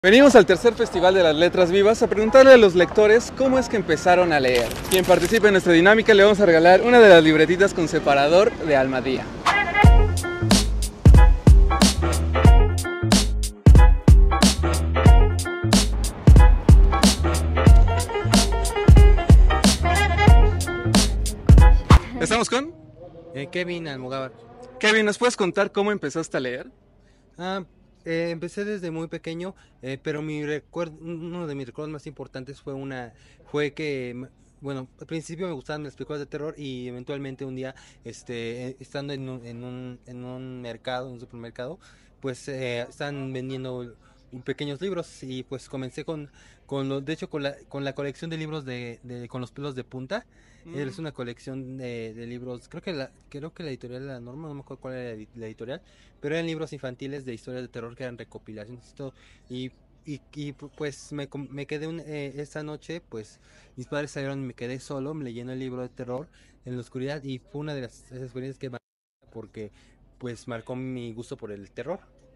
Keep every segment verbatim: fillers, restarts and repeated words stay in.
Venimos al tercer Festival de las Letras Vivas a preguntarle a los lectores cómo es que empezaron a leer. Quien participe en nuestra dinámica le vamos a regalar una de las libretitas con separador de Almadía. ¿Estamos con? Eh, Kevin Almogávar. Kevin, ¿nos puedes contar cómo empezaste a leer? Ah, eh, empecé desde muy pequeño, eh, pero mi recuerdo, uno de mis recuerdos más importantes fue una, fue que, m- bueno, al principio me gustaban las películas de terror y eventualmente un día, este, eh, estando en un, en un, en un mercado, en un supermercado, pues eh, están vendiendo pequeños libros y pues comencé con, con los, de hecho con la, con la colección de libros de, de con los pelos de punta. Mm. Es una colección de, de libros, creo que la, creo que la editorial era la Norma, no me acuerdo cuál era la, la editorial, pero eran libros infantiles de historias de terror que eran recopilaciones y todo. Y, y, y, pues me, com- me quedé un, eh, esa noche, pues mis padres salieron y me quedé solo, me leyendo el libro de terror en la oscuridad y fue una de las esas experiencias que marcó porque pues marcó mi gusto por el terror.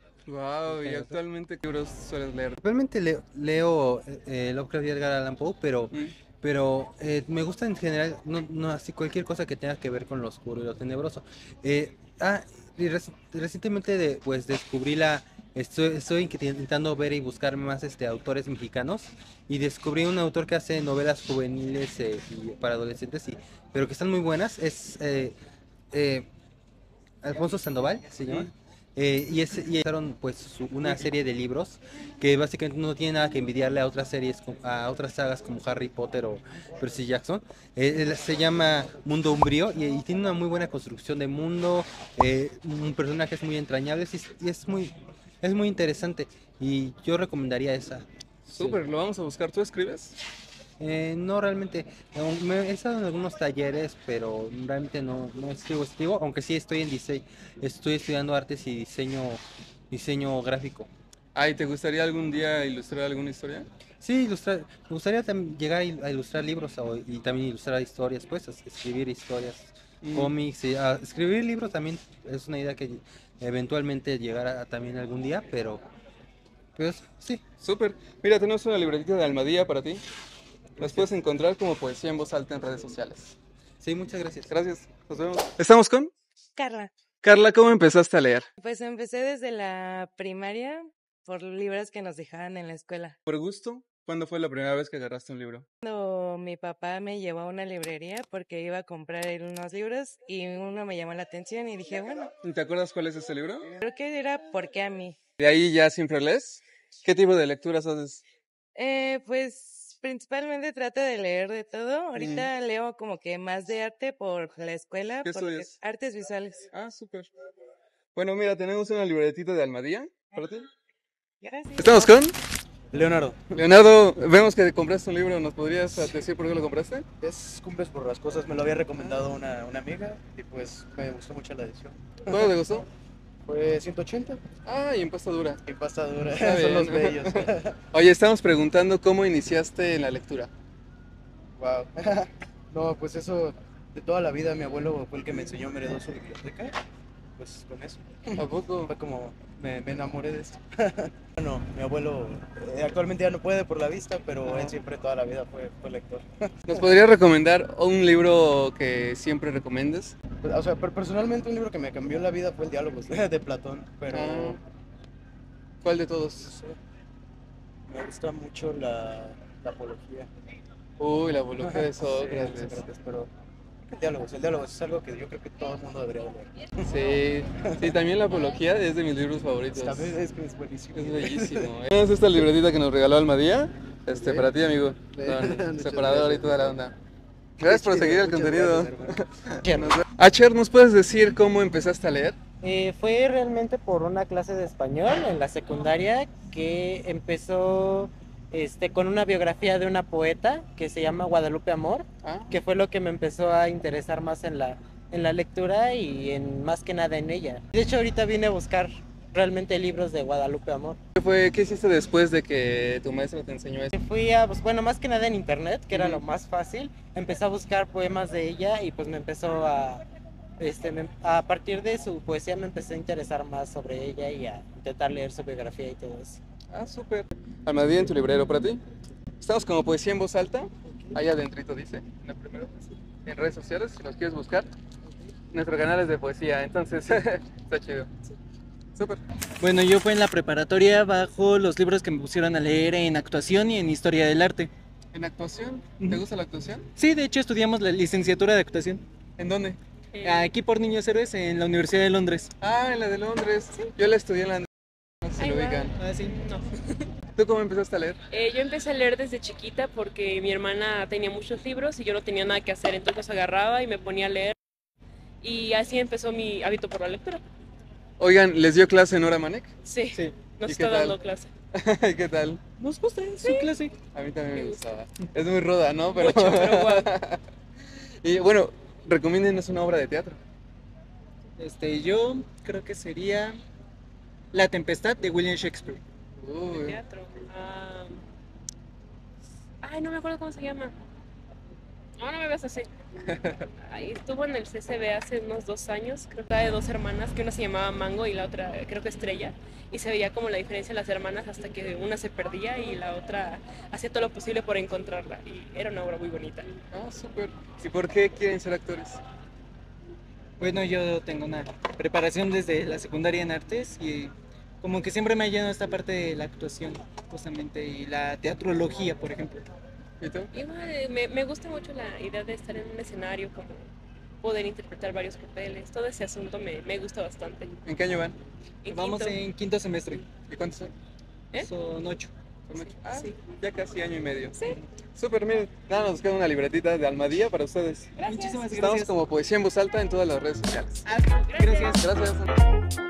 Wow, ¿y actualmente qué libros sueles leer? Realmente leo, leo eh, Lovecraft y Edgar Allan Poe, pero Mm. pero eh, me gusta en general, no, no así cualquier cosa que tenga que ver con lo oscuro y lo tenebroso. Eh, ah, y reci- recientemente de, pues descubrí la, estoy, estoy intentando ver y buscar más este autores mexicanos y descubrí un autor que hace novelas juveniles eh, y para adolescentes, y, pero que están muy buenas, es eh, eh, Alfonso Sandoval, se llama. Mm. Eh, y, es, y hicieron pues su- una serie de libros que básicamente no tiene nada que envidiarle a otras series, co- a otras sagas como Harry Potter o Percy Jackson. Eh, él se llama Mundo Umbrío y, y tiene una muy buena construcción de mundo, eh, un personajes muy entrañables y, es y es muy, es muy interesante. Y yo recomendaría esa. Sí. Súper, lo vamos a buscar. ¿Tú escribes? Eh, no realmente, eh, me he estado en algunos talleres, pero realmente no, no escribo, escribo, aunque sí estoy en diseño, estoy estudiando artes y diseño, diseño gráfico. Ay, ¿te gustaría algún día ilustrar alguna historia? Sí, ilustrar, me gustaría tam- llegar a il- a ilustrar libros o- y también ilustrar historias, pues, es- escribir historias, Mm. cómics, y, ah, escribir libros también es una idea que eventualmente llegará a- también algún día, pero, pues, sí. Súper. Mira, tenemos una libretita de Almadía para ti. Las Gracias. puedes encontrar como Poesía en Voz Alta en redes sociales. Sí, muchas gracias. Gracias, nos vemos. ¿Estamos con? Carla, Carla, ¿cómo empezaste a leer? pues empecé desde la primaria por libros que nos dejaban en la escuela. ¿Por gusto? ¿Cuándo fue la primera vez que agarraste un libro? Cuando mi papá me llevó a una librería porque iba a comprar él unos libros y uno me llamó la atención y dije, bueno, ¿Y ¿Te acuerdas cuál es ese libro? creo que era ¿por qué a mí? ¿De ahí ya siempre lees? ¿Qué tipo de lecturas haces? Eh, pues principalmente trato de leer de todo. Ahorita leo como que más de arte por la escuela, ¿Qué porque estudias? artes visuales. Ah, súper. Bueno, mira, tenemos una libretita de Almadía para ti. Gracias. ¿Estamos con? Leonardo, Leonardo, vemos que compraste un libro. ¿Nos podrías decir por qué lo compraste? es Cumbres por las Cosas, me lo había recomendado una, una amiga y pues me gustó mucho la edición. ¿Cuándo te gustó? Fue ciento ochenta Ah, y en pasta dura. y pasta dura, Está son los bien. bellos. Oye, estamos preguntando cómo iniciaste en la lectura. Wow. No, pues eso de toda la vida mi abuelo fue el que me enseñó, me heredó su biblioteca. Pues con eso. ¿A poco? Fue como me, me enamoré de esto. Bueno, mi abuelo eh, actualmente ya no puede por la vista, pero él siempre toda la vida fue, fue lector. ¿Nos podrías recomendar un libro que siempre recomiendes? Pues, o sea, per- personalmente un libro que me cambió la vida fue el Diálogos de Platón, pero Ah, ¿cuál de no todos? sé, me gusta mucho la, la apología. Uy, la apología de Sí, Sócrates. Sócrates, pero el diálogo, el diálogo es algo que yo creo que todo el mundo debería leer. Sí, sí, también la apología es de mis libros favoritos. Está- Es que es buenísimo. Es bellísimo. Tenemos esta libretita que nos regaló Almadía. Este, Ok. para ti, amigo. Bien, Con muchas separador y gracias. toda la onda. Gracias por seguir el Muchas contenido. gracias, hermano. Acher, ¿nos puedes decir cómo empezaste a leer? Eh, fue realmente por una clase de español en la secundaria que empezó este, con una biografía de una poeta que se llama Guadalupe Amor, Ah, que fue lo que me empezó a interesar más en la, en la lectura y en más que nada en ella. De hecho, ahorita vine a buscar realmente libros de Guadalupe Amor. ¿qué fue, qué hiciste después de que tu maestro te enseñó eso? Fui a, pues bueno, más que nada en internet, que era Ujú. lo más fácil. Empecé a buscar poemas de ella y pues me empezó a, este, me- a partir de su poesía me empecé a interesar más sobre ella y a intentar leer su biografía y todo eso. Ah, súper. Almadía en tu librero para ti. Estamos como Poesía en Voz Alta. Ahí adentrito dice, en la primera, en redes sociales, si nos quieres buscar. Nuestro canal es de poesía, entonces está chido. Súper. Bueno, yo fue en la preparatoria bajo los libros que me pusieron a leer en actuación y en historia del arte. ¿En actuación? ¿Te Ujú. gusta la actuación? Sí, de hecho estudiamos la licenciatura de actuación. ¿En dónde? Aquí por Niños Héroes en la Universidad de Londres. Ah, en la de Londres. Yo la estudié en la... No sé si Ay, lo guau. ubican. Ah, sí. No. ¿Tú cómo empezaste a leer? Eh, yo empecé a leer desde chiquita porque mi hermana tenía muchos libros y yo no tenía nada que hacer, entonces los agarraba y me ponía a leer. Y así empezó mi hábito por la lectura. Oigan, ¿les dio clase Nora Manek? Sí, Sí. nos ¿Y está qué tal? dando clase. ¿Qué tal? Nos gusta su clase. A mí también me Me gustaba. Es muy ruda, ¿no? Pero... Mucho, pero guau. Y bueno, recomiéndenos una obra de teatro. Este, yo creo que sería La Tempestad de William Shakespeare. De Uy. teatro. Ah, Ay, no me acuerdo cómo se llama. No, no me veas así. Ay, estuvo en el C C B hace unos dos años, creo que era de dos hermanas, que una se llamaba Mango y la otra creo que Estrella, y se veía como la diferencia de las hermanas hasta que una se perdía y la otra hacía todo lo posible por encontrarla, y era una obra muy bonita. Ah, súper. ¿Y por qué quieren ser actores? Bueno, yo tengo una preparación desde la secundaria en artes y como que siempre me ha llenado esta parte de la actuación, justamente, y la teatrología, por ejemplo. ¿Y tú? Igual, eh, me, me gusta mucho la idea de estar en un escenario, como poder interpretar varios papeles, todo ese asunto me, me gusta bastante. ¿En qué año van? En Vamos quinto, en quinto semestre, ¿Y cuántos son? ¿Eh? son ocho. Son ocho. Ah, sí. ya casi año y medio. Sí. Súper, miren. Nada, nos queda una libretita de Almadía para ustedes. Gracias. Muchísimas Estamos gracias. como Poesía en Voz Alta en todas las redes sociales. Ah, gracias. Gracias.